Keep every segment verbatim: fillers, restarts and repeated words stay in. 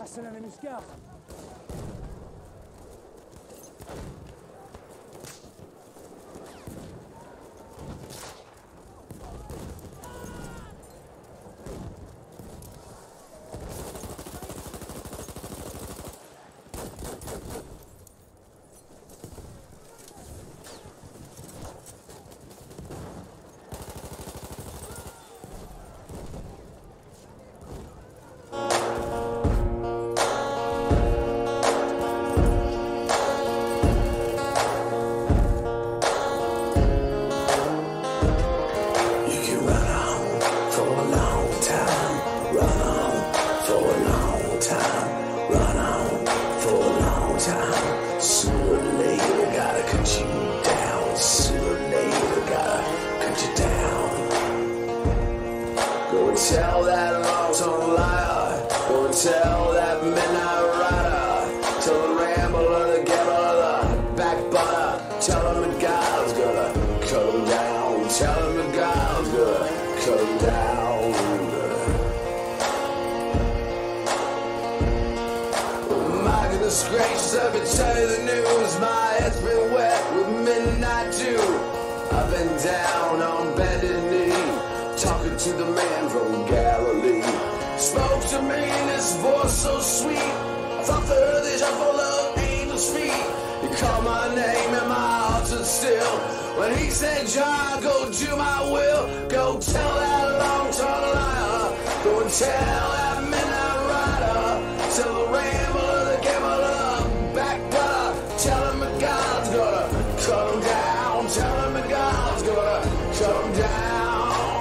C'est un ennemi scout. Tell that long-tongued liar, go and tell that midnight rider, tell the rambler, the gambler, the backbiter, tell him the God's gonna cut him down, tell him the God's gonna cut him down. My goodness gracious, let me tell you the news, my head's been wet with midnight dew. I've been down on bended knee, talking to the man from Galilee. Spoke to me in his voice so sweet, I thought the earth is full of angels' feet. He called my name and my heart stood still when he said, John, go do my will. Go tell that long-tongued liar, go and tell that midnight rider, tell the rambler, the gambler, backbiter, tell him that God's gonna cut him down, tell him that God's gonna cut him down.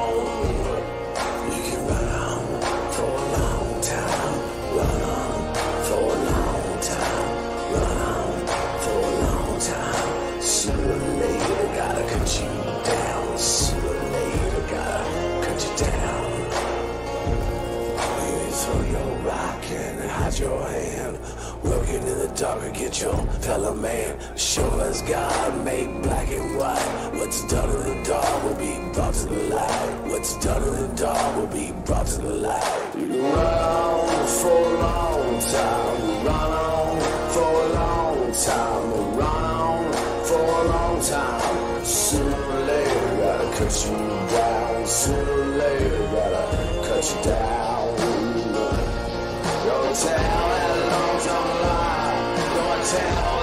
Your hand, working in the dark and get your fellow man. Sure as God made black and white, what's done in the dark will be brought to the light. What's done in the dark will be brought to the light. You can run on for a long time, run on for a long time, run on for a long time. Sooner or later, gotta cut you down. Sooner or later, gotta cut you down. Go tell that long-tongued lie. Go tell